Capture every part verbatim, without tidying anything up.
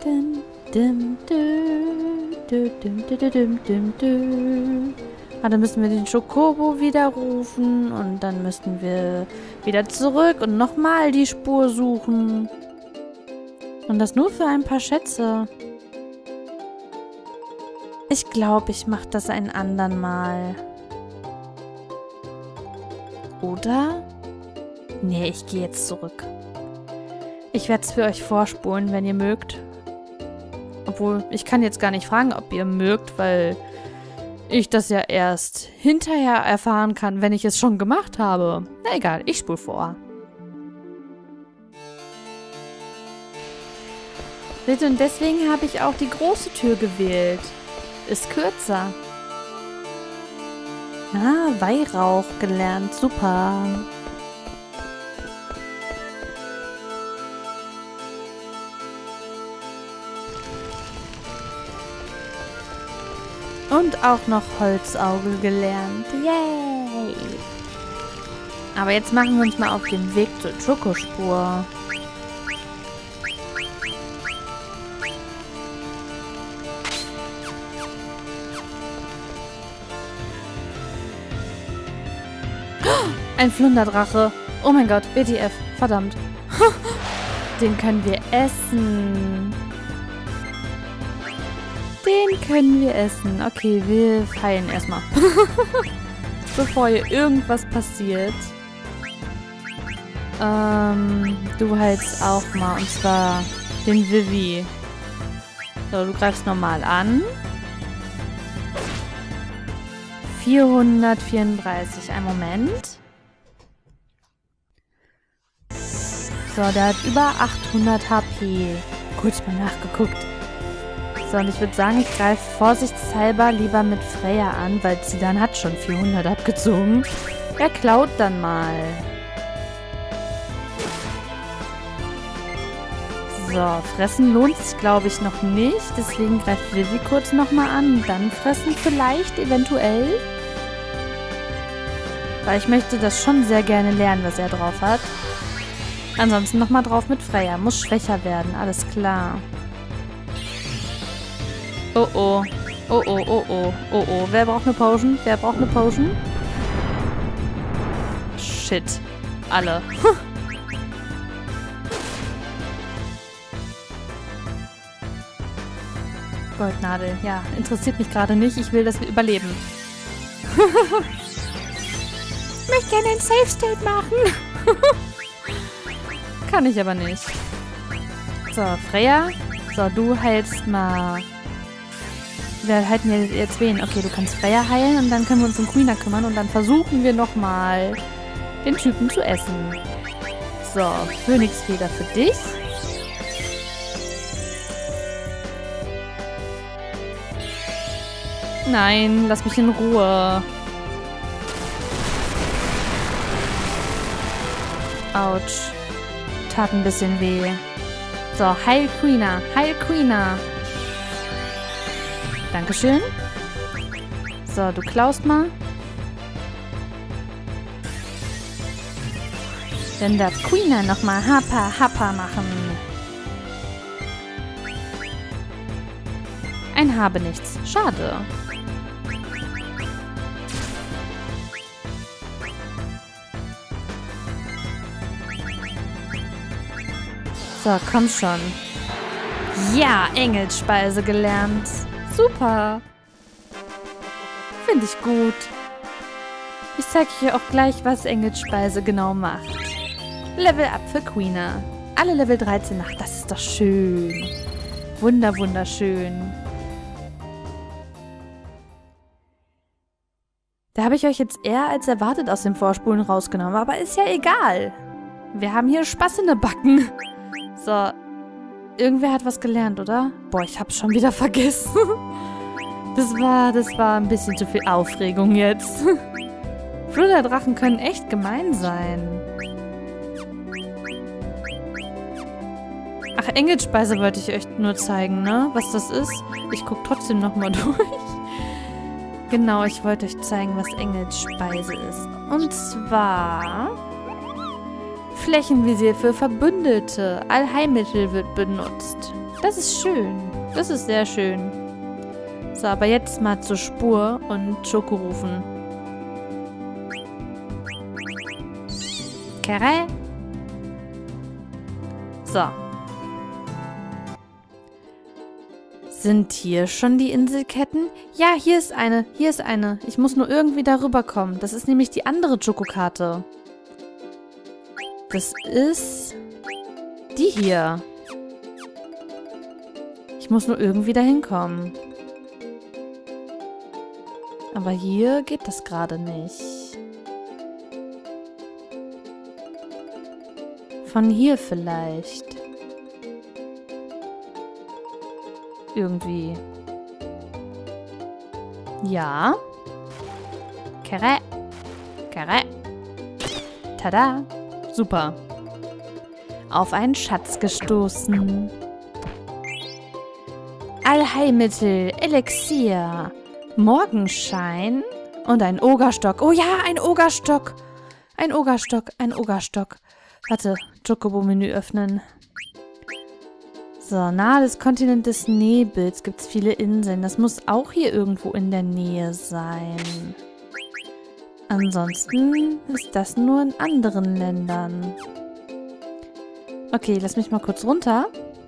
Dim, dim, dü, dü, dim, dü, dü, dim, dim, dü. Ah, dann müssen wir den Chocobo wieder rufen und dann müssen wir wieder zurück und nochmal die Spur suchen. Und das nur für ein paar Schätze. Ich glaube, ich mache das ein andern Mal. Oder? Nee, ich gehe jetzt zurück. Ich werde es für euch vorspulen, wenn ihr mögt. Obwohl, ich kann jetzt gar nicht fragen, ob ihr mögt, weil ich das ja erst hinterher erfahren kann, wenn ich es schon gemacht habe. Na egal, ich spule vor. Seht ihr, und deswegen habe ich auch die große Tür gewählt. Ist kürzer. Ah, Weihrauch gelernt. Super. Und auch noch Holzauge gelernt. Yay! Aber jetzt machen wir uns mal auf den Weg zur Chocospur. Ein Flunderdrache. Oh mein Gott, W T F. Verdammt. Den können wir essen. Den können wir essen. Okay, wir heilen erstmal. Bevor hier irgendwas passiert. Ähm, du heilst auch mal. Und zwar den Vivi. So, du greifst normal an. vierhundertvierunddreißig. Einen Moment. So, der hat über achthundert H P. Kurz mal nachgeguckt. So, und ich würde sagen, ich greife vorsichtshalber lieber mit Freya an, weil sie dann hat schon vierhundert abgezogen. Wer klaut dann mal? So, fressen lohnt sich, glaube ich, noch nicht. Deswegen greift Vivi kurz nochmal an. Und dann fressen vielleicht, eventuell. Weil ich möchte das schon sehr gerne lernen, was er drauf hat. Ansonsten nochmal drauf mit Freya. Muss schwächer werden, alles klar. Oh oh. Oh oh, oh oh, oh oh. Wer braucht eine Potion? Wer braucht eine Potion? Shit. Alle. Goldnadel. Ja, interessiert mich gerade nicht. Ich will, dass wir überleben. Ich möchte gerne ein Safe State machen. Kann ich aber nicht. So, Freya. So, du heilst mal. Wir halten jetzt wen? Okay, du kannst Freya heilen und dann können wir uns um Queener kümmern und dann versuchen wir nochmal den Typen zu essen. So, Phönixfeder für dich. Nein, lass mich in Ruhe. Autsch. Tat ein bisschen weh. So, heil Queener, heil Queener. Dankeschön. So, du klaust mal. Dann darf Queener nochmal Happa, Happa machen. Ein Habe nichts. Schade. So, komm schon. Ja, Engelsspeise gelernt. Super. Finde ich gut. Ich zeige euch auch gleich, was Engelsspeise genau macht. Level Up für Queener. Alle Level dreizehn nach. Das ist doch schön. Wunder, wunderschön. Da habe ich euch jetzt eher als erwartet aus dem Vorspulen rausgenommen. Aber ist ja egal. Wir haben hier Spaß in der Backen. So. Irgendwer hat was gelernt, oder? Boah, ich hab's schon wieder vergessen. Das war, das war ein bisschen zu viel Aufregung jetzt. Flunderdrachen können echt gemein sein. Ach, Engelsspeise wollte ich euch nur zeigen, ne? Was das ist. Ich guck trotzdem nochmal durch. Genau, ich wollte euch zeigen, was Engelsspeise ist. Und zwar Flächenvisier für Verbündete. Allheilmittel wird benutzt. Das ist schön. Das ist sehr schön. So, aber jetzt mal zur Spur und Schoko rufen. Kerä. So. Sind hier schon die Inselketten? Ja, hier ist eine. Hier ist eine. Ich muss nur irgendwie darüber kommen. Das ist nämlich die andere Schokokarte. Das ist die hier. Ich muss nur irgendwie dahin kommen. Aber hier geht das gerade nicht. Von hier vielleicht. Irgendwie. Ja. Kerä. Kerä. Tada. Super. Auf einen Schatz gestoßen. Allheilmittel, Elixier, Morgenschein und ein Ogerstock. Oh ja, ein Ogerstock. Ein Ogerstock, ein Ogerstock. Warte, Chocobo-Menü öffnen. So, nahe des Kontinent des Nebels gibt es viele Inseln. Das muss auch hier irgendwo in der Nähe sein. Ansonsten ist das nur in anderen Ländern. Okay, lass mich mal kurz runter.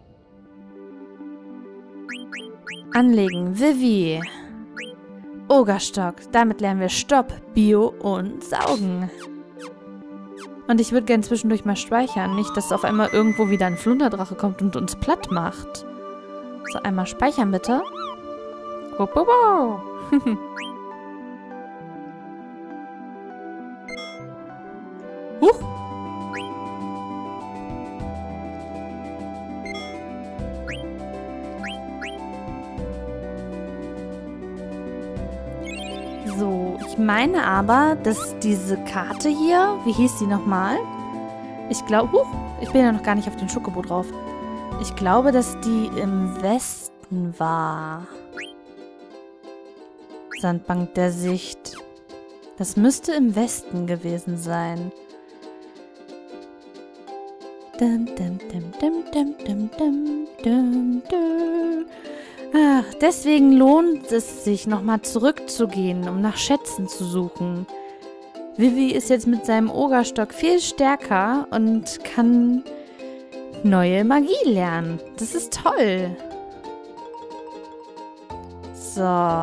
Anlegen, Vivi. Ogerstock. Damit lernen wir Stopp, Bio und Saugen. Und ich würde gerne zwischendurch mal speichern. Nicht, dass auf einmal irgendwo wieder ein Flunderdrache kommt und uns platt macht. So, einmal speichern bitte. Wupp, wupp, wupp. Huch. So, ich meine aber, dass diese Karte hier, wie hieß die nochmal? Ich glaube, huch, ich bin ja noch gar nicht auf den Schokobo drauf. Ich glaube, dass die im Westen war. Sandbank der Sicht. Das müsste im Westen gewesen sein. Dum, dum, dum, dum, dum, dum, dum, dum, dum. Ach, deswegen lohnt es sich, nochmal zurückzugehen, um nach Schätzen zu suchen. Vivi ist jetzt mit seinem Ogerstock viel stärker und kann neue Magie lernen. Das ist toll. So.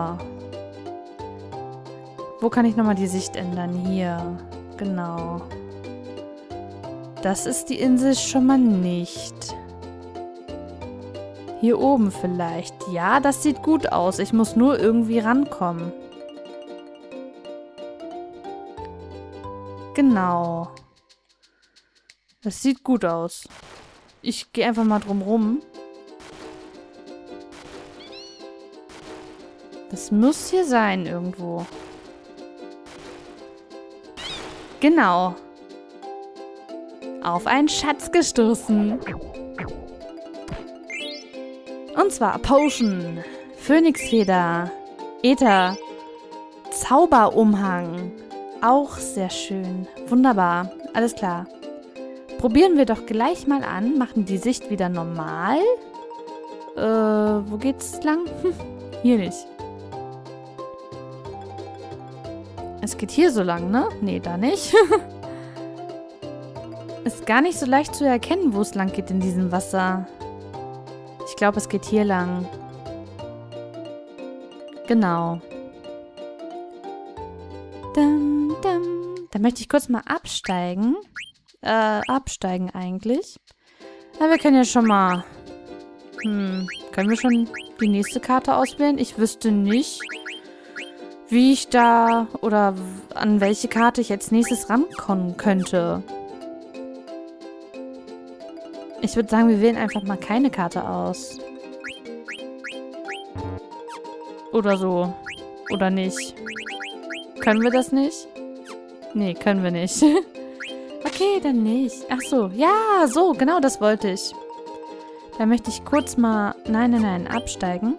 Wo kann ich nochmal die Sicht ändern? Hier. Genau. Das ist die Insel schon mal nicht. Hier oben vielleicht. Ja, das sieht gut aus. Ich muss nur irgendwie rankommen. Genau. Das sieht gut aus. Ich gehe einfach mal drum rum. Das muss hier sein irgendwo. Genau. Auf einen Schatz gestoßen. Und zwar Potion, Phönixfeder, Äther, Zauberumhang. Auch sehr schön. Wunderbar. Alles klar. Probieren wir doch gleich mal an. Machen die Sicht wieder normal. Äh, wo geht's lang? Hm, hier nicht. Es geht hier so lang, ne? Nee, da nicht. Ist gar nicht so leicht zu erkennen, wo es lang geht in diesem Wasser. Ich glaube, es geht hier lang. Genau. Dum, dum. Da möchte ich kurz mal absteigen. Äh, absteigen eigentlich. Aber wir können ja schon mal... Hm, können wir schon die nächste Karte auswählen? Ich wüsste nicht, wie ich da oder an welche Karte ich als nächstes rankommen könnte. Ich würde sagen, wir wählen einfach mal keine Karte aus. Oder so. Oder nicht. Können wir das nicht? Nee, können wir nicht. Okay, dann nicht. Ach so. Ja, so. Genau das wollte ich. Da möchte ich kurz mal... Nein, nein, nein. Absteigen.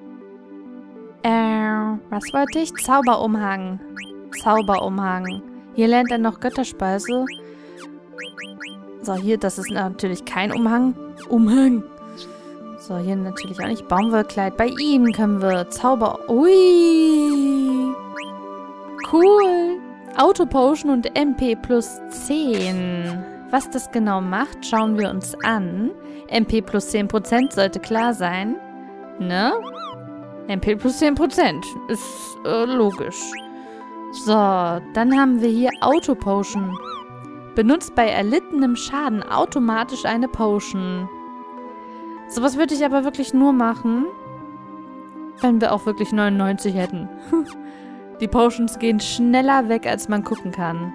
Äh, was wollte ich? Zauberumhang. Zauberumhang. Hier lernt er noch Götterspeise. So, hier, das ist natürlich kein Umhang. Umhang. So, hier natürlich auch nicht Baumwollkleid. Bei ihm können wir Zauber... Ui. Cool. Autopotion und M P plus zehn. Was das genau macht, schauen wir uns an. M P plus zehn Prozent sollte klar sein. Ne? M P plus zehn Prozent. Ist äh, logisch. So, dann haben wir hier Autopotion. Benutzt bei erlittenem Schaden automatisch eine Potion. Sowas würde ich aber wirklich nur machen, wenn wir auch wirklich neunundneunzig hätten. Die Potions gehen schneller weg, als man gucken kann.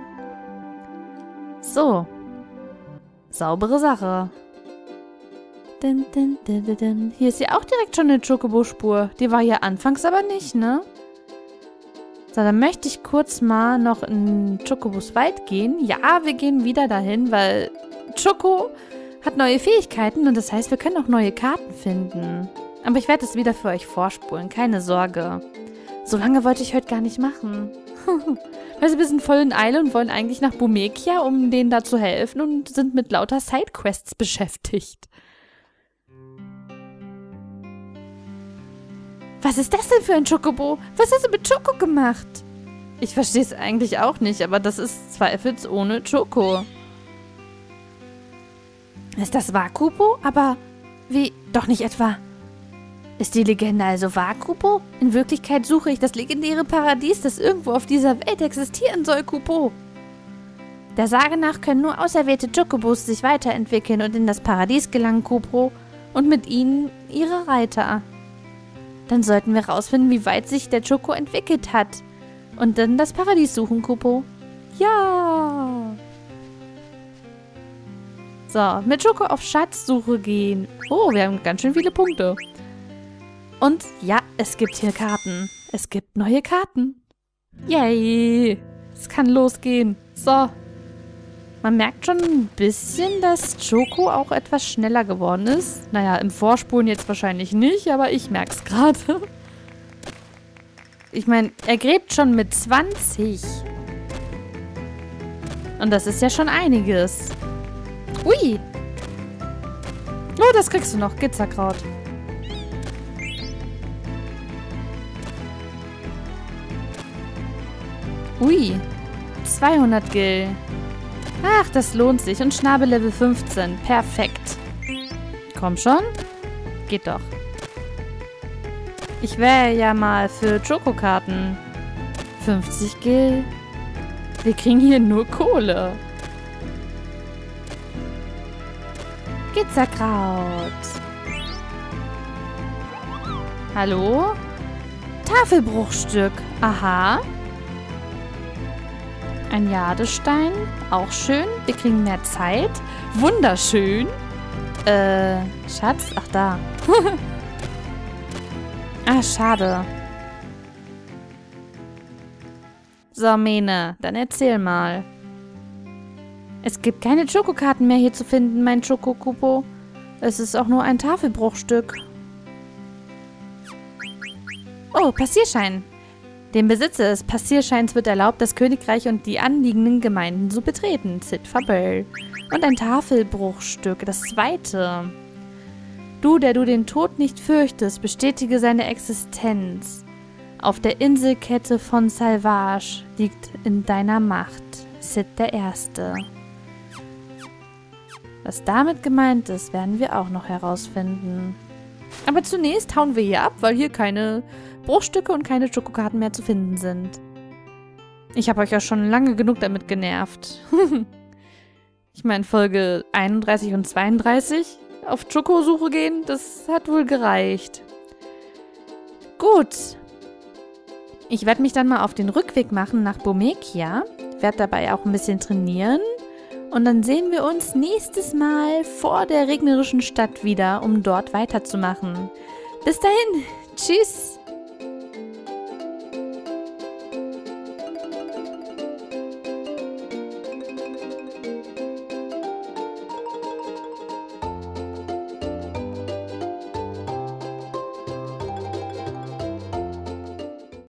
So. Saubere Sache. Din, din, din, din, din. Hier ist ja auch direkt schon eine Chocobo-Spur. Die war hier anfangs aber nicht, ne? So, dann möchte ich kurz mal noch in Chocobos Wald gehen. Ja, wir gehen wieder dahin, weil Choco hat neue Fähigkeiten und das heißt, wir können auch neue Karten finden. Aber ich werde es wieder für euch vorspulen, keine Sorge. So lange wollte ich heute gar nicht machen. Weil wir sind voll in Eile und wollen eigentlich nach Bumekia, um denen da zu helfen und sind mit lauter Sidequests beschäftigt. Was ist das denn für ein Chocobo? Was hast du mit Choco gemacht? Ich verstehe es eigentlich auch nicht, aber das ist zweifelsohne Choco. Ist das Wakupo? Aber wie? Doch nicht etwa. Ist die Legende also Wakupo? In Wirklichkeit suche ich das legendäre Paradies, das irgendwo auf dieser Welt existieren soll, Kupo. Der Sage nach können nur auserwählte Chocobos sich weiterentwickeln und in das Paradies gelangen, Kupo. Und mit ihnen ihre Reiter. Dann sollten wir rausfinden, wie weit sich der Choco entwickelt hat. Und dann das Paradies suchen, Kupo. Ja! So, mit Choco auf Schatzsuche gehen. Oh, wir haben ganz schön viele Punkte. Und ja, es gibt hier Karten. Es gibt neue Karten. Yay! Es kann losgehen. So. Man merkt schon ein bisschen, dass Choco auch etwas schneller geworden ist. Naja, im Vorspulen jetzt wahrscheinlich nicht, aber ich merke es gerade. Ich meine, er gräbt schon mit zwanzig. Und das ist ja schon einiges. Ui! Oh, das kriegst du noch. Gitzerkraut. Ui. zweihundert Gil. Ach, das lohnt sich. Und Schnabel Level fünfzehn. Perfekt. Komm schon. Geht doch. Ich wäre ja mal für Choco-Karten. fünfzig Gil. Wir kriegen hier nur Kohle. Gitzerkraut. Hallo? Tafelbruchstück. Aha. Ein Jadestein. Auch schön. Wir kriegen mehr Zeit. Wunderschön. Äh, Schatz? Ach, da. Ah, schade. So, Mene, dann erzähl mal. Es gibt keine Chocokarten mehr hier zu finden, mein Choco-Kupo. Es ist auch nur ein Tafelbruchstück. Oh, Passierschein. Dem Besitzer des Passierscheins wird erlaubt, das Königreich und die anliegenden Gemeinden zu betreten. Cid Fabel. Und ein Tafelbruchstück, das zweite. Du, der du den Tod nicht fürchtest, bestätige seine Existenz. Auf der Inselkette von Salvage liegt in deiner Macht. Cid der Erste. Was damit gemeint ist, werden wir auch noch herausfinden. Aber zunächst hauen wir hier ab, weil hier keine Bruchstücke und keine Schokokarten mehr zu finden sind. Ich habe euch ja schon lange genug damit genervt. Ich meine, Folge einunddreißig und zweiunddreißig auf Choco-Suche gehen, das hat wohl gereicht. Gut. Ich werde mich dann mal auf den Rückweg machen nach Bumekia. Werde dabei auch ein bisschen trainieren. Und dann sehen wir uns nächstes Mal vor der regnerischen Stadt wieder, um dort weiterzumachen. Bis dahin. Tschüss.